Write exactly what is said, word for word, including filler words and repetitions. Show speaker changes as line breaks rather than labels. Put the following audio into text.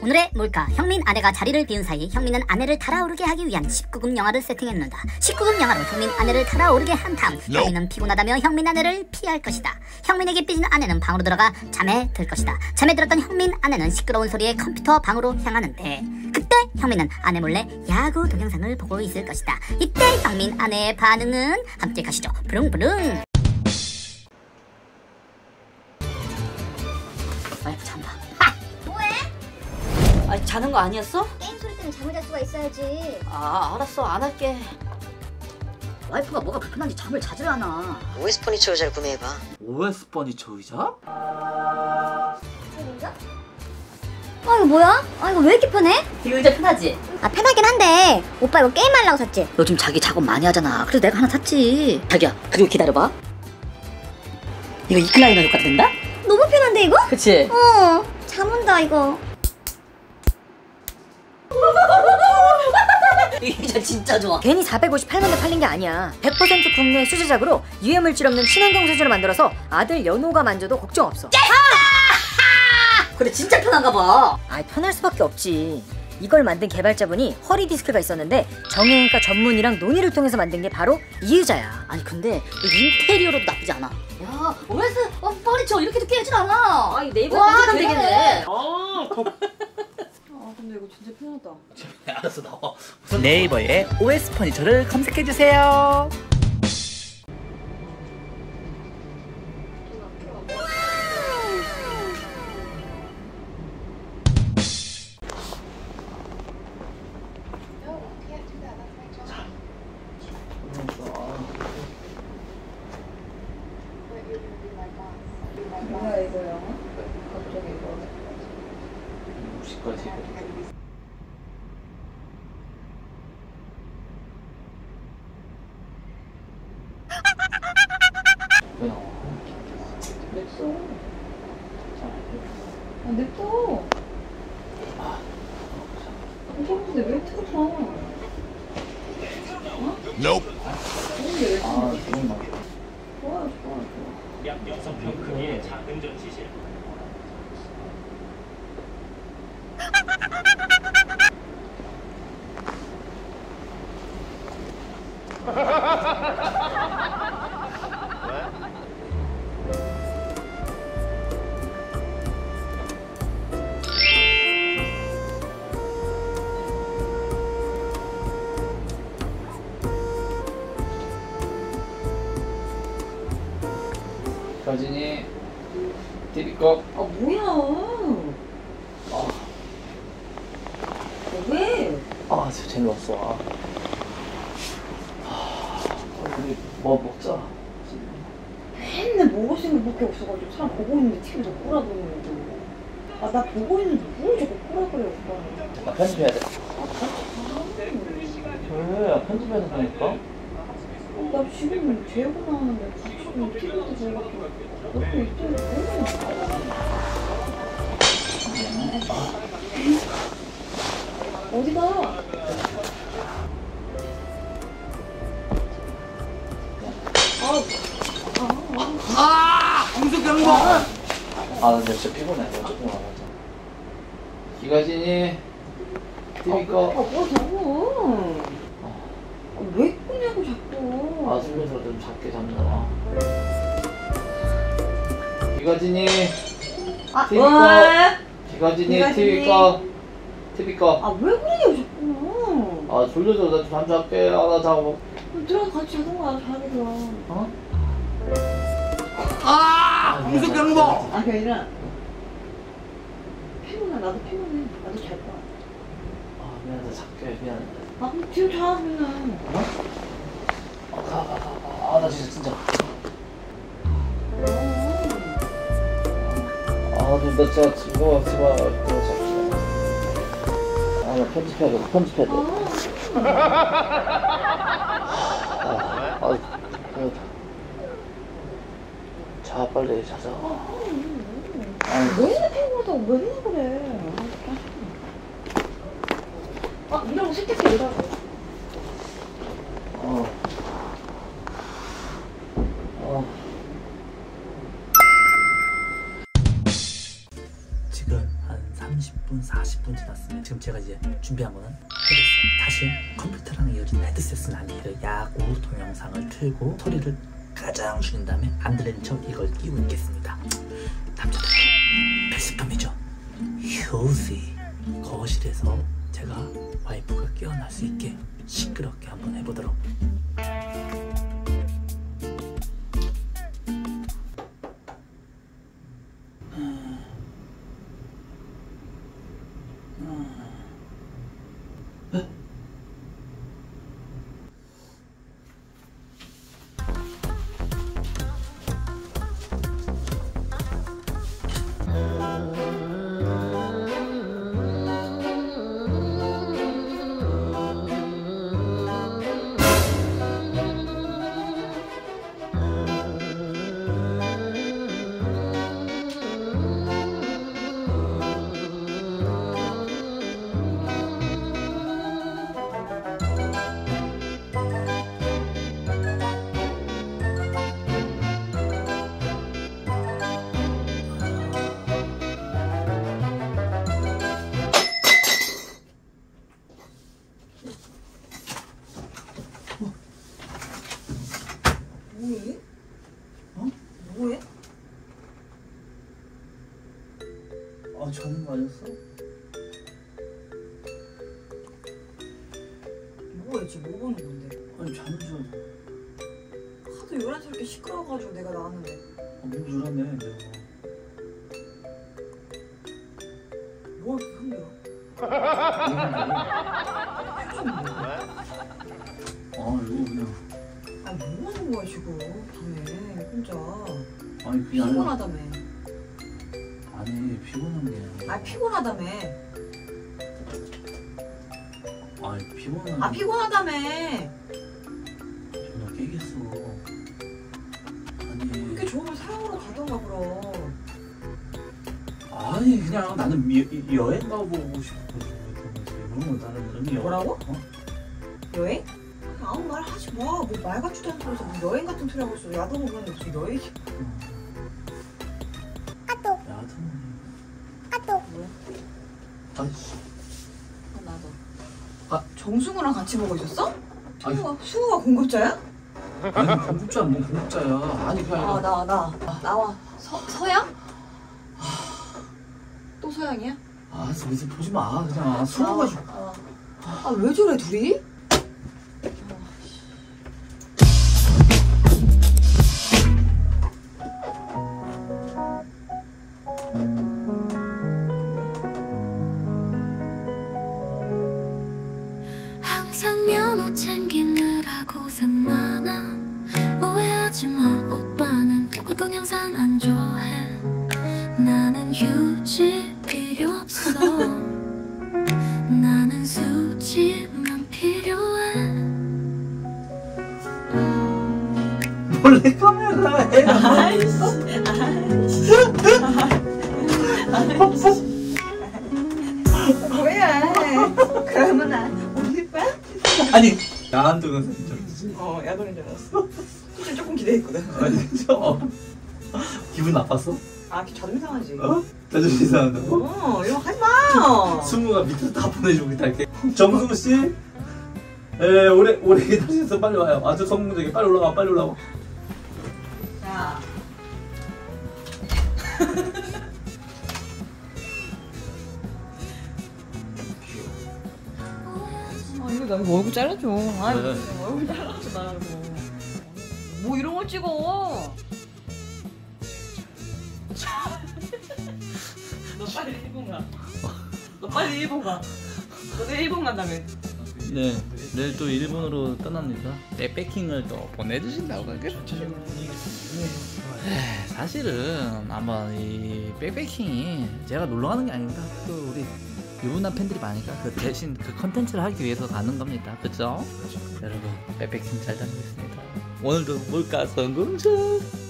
오늘의 몰카. 형민 아내가 자리를 비운 사이 형민은 아내를 달아오르게 하기 위한 십구 금 영화를 세팅했는다. 십구 금 영화로 형민 아내를 달아오르게 한 다음 형민은 피곤하다며 형민 아내를 피할 것이다. 형민에게 삐진 아내는 방으로 들어가 잠에 들 것이다. 잠에 들었던 형민 아내는 시끄러운 소리에 컴퓨터 방으로 향하는데 그때 형민은 아내 몰래 야구 동영상을 보고 있을 것이다. 이때 형민 아내의 반응은 함께 가시죠. 부릉부릉. 아, 잠봐. 아!
뭐해?
아, 자는 거 아니었어?
게임 소리 때문에 잠을 잘 수가 있어야지.
아, 알았어. 안 할게. 와이프가 뭐가 불편한지 잠을 자질 않아.
오에스 퍼니처 의자를 구매해봐.
오에스 퍼니처 의자?
의자? 아 이거 뭐야? 아 이거 왜 이렇게 편해?
이 의자 편하지?
아 편하긴 한데 오빠 이거 게임하려고 샀지?
요즘 자기 작업 많이 하잖아. 그래서 내가 하나 샀지. 자기야, 그리고 기다려봐. 이거 이클라이너 효과 된다?
너무 편한데 이거?
그치?
어, 잠 온다 이거.
이 의자 진짜 좋아.
괜히 사백오십팔만 대 팔린 게 아니야. 백 퍼센트 국내 수제작으로 유해물질 없는 친환경 소재로 만들어서 아들 연호가 만져도 걱정 없어.
근데 진짜 편한가 봐.
아, 편할 수밖에 없지. 이걸 만든 개발자분이 허리 디스크가 있었는데 정형외과 전문의랑 논의를 통해서 만든 게 바로 이 의자야.
아니 근데 인테리어로도 나쁘지 않아. 야, 오에스 어, 퍼니처 이렇게 깨질 않아.
아, 이 네이버에
와,
검색하면
되겠네.
되겠네.
아, 더...
아, 근데 이거 진짜 편하다.
알았어, 나와.
네이버에 오에스 퍼니처를 검색해주세요.
뭐야 이거야? 갑자기 이거.
무시까지. 왜 나와?
냅둬. 아, 냅둬.
아,
이거 근데 왜 틀어? 어?
Nope.
근데 왜 틀어?
아, 기분 나.
좋아, 좋아, 좋아.
약 여섯 평 크기의 작은 전시실.
가진이 티비 꺼.
아, 뭐야?
아,
아, 왜?
아, 진짜 재미없어. 아, 아, 우리 뭐 먹자.
맨날 먹을 생각밖에 없어가지고 사람 보고 있는데 티비도 꼬라보는 거. 아, 나 보고 있는데 뭘 자꾸 꼬라 그래, 오빠는.
나 편집해야 돼.
아,
왜? 편집해야 된다니까?
나 지금 재고 나왔는데 같이 좀 티비도 재고 먹고 있더니 어디가?
아, 나 진짜 피곤해. 나 조금 와가지고. 기가진이 티비 꺼.
아, 뭐 자꾸. 아, 왜 끄냐고 자꾸.
아, 슬며서 좀 작게 잡느라. 기가진이
아,
티비 꺼.
왜?
기가진이
기가진이.
티비 꺼. 티비 꺼.
아, 왜 그러냐고 자꾸.
아, 졸려서 나 좀 잠 잘게. 아, 나 자고.
그럼 들어가 같이 자던가 자기 그럼.
어?
아, 무슨 경보?
아, 그게 아니라 피곤해. 나도 피곤해. 나도 잘 거야.
아, 미안하다. 작게. 미안해.
아, 그럼 뒤로 자 그러면.
어? 아, 가, 가, 가, 가. 아, 나 진짜, 진짜. 아, 너, 나 진짜, 이거, 제발, 그거 잡자. 아, 나 편집해야 돼, 편집해야 돼. 아, 아, 그, 자, 빨리 자자. 아니,
왜 이렇게 피곤하다고 왜 이래 그래. 아, 이러고 세탁기 이러고.
어. 어.
지금 한 삼십 분, 사십 분 분 지났습니다. 지금 제가 이제 준비한 거는 헤드셋, 다시 컴퓨터랑 이어진 헤드셋은 아니에요. 야구 동영상을 틀고 소리를 가장 줄인 다음에 안 들리는 척 이걸 끼고 있겠습니다. 남자들 필수품이죠. 휴지. 거실에서 제가 와이프가 깨어날 수 있게 시끄럽게 한번 해보도록.
뭐해? 어? 뭐해?
아 저는 맞았어?
뭐해 지금 뭐 보는 건데?
아니 자는 줄 알고.
하도 요란스럽게 시끄러워가지고 내가 나왔는데.
아, 몸 졸았네 내가.
뭐 이렇게 흥겨?
아 이거 그냥.
아니 뭐 하는 거야 지금 밤에 혼자.
아니 그게 아니라.
피곤하다며.
아니 피곤한 게 아니라.
아 피곤하다며.
아니 피곤한.
아 피곤하다며.
전화 깨겠어. 아니.
그렇게 좋으면 사랑으로 가던가 그럼.
아니 그냥 나는 미, 여행 가보고 싶어서 그런 건 다른 의미야.
뭐라고?
어?
여행? 아무 말 하지 마. 뭐 말 같지도 않은 소리에서 뭐 여행 같은 소리 하고 있어. 야동을 보는데 무슨 여행이.
야동. 야동.
뭐야?
아이씨.
아, 나도.
아.
정승우랑 같이 보고 있었어?
아니.
수우가, 수우가 공급자야?
아니 공급자 뭐 공급자야. 아니 그게 아니라.
아, 나, 나. 나와. 서, 서양? 또 서양이야?
아 무슨 보지 마 그냥 술 가지고.
아, 아, 왜 저래, 둘이?
항상 면허 챙기느라 고생 많아. 오해하지 마, 오빠는 누구 동영상 안 좋아해. 나는 휴지 필요 없어. 나는 수지만 필요해.
몰래 카메라에.
아이씨. 아이씨. 뭐야. 그러면 난 올릴까?
아니 야한 동영상 줄 알았지.
어, 야동인 줄 알았어. 진짜 조금 기대했거든.
아니 진짜 어. 기분 나빴어?
아, 자존심 상하지.
어? 자존심 상한다고?
어, 이거 하지 마.
승우가 밑에서 다 보내주고 있달게. 정승우 씨, 에 오래 오래 기다리셔서 빨리 와요. 아주 성공적이 빨리 올라와, 빨리 올라와.
자. 아, 이거 나 이거 얼굴 잘라줘. 아,
네.
얼굴 잘라줘 나 이거. 뭐 이런 걸 찍어? 너 빨리 일본 가. 너 빨리 일본 가. 너 내일 일본 간다며.
네, 내일 또 일본으로 떠납니다. 백패킹을 또 보내주신다고 하겠죠. 사실은 아마 이 백패킹이 제가 놀러 가는 게 아닙니다. 또 우리 유부남 팬들이 많으니까 그 대신 그 컨텐츠를 하기 위해서 가는 겁니다. 그죠? 여러분 백패킹 잘 다니겠습니다. 오늘도 몰카 성공적.